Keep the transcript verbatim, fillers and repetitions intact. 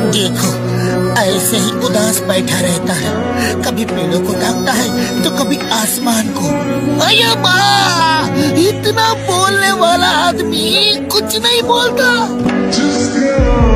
देखो ऐसे ही उदास बैठा रहता है, कभी पेड़ों को ताकता है तो कभी आसमान को। अये माँ, इतना बोलने वाला आदमी कुछ नहीं बोलता।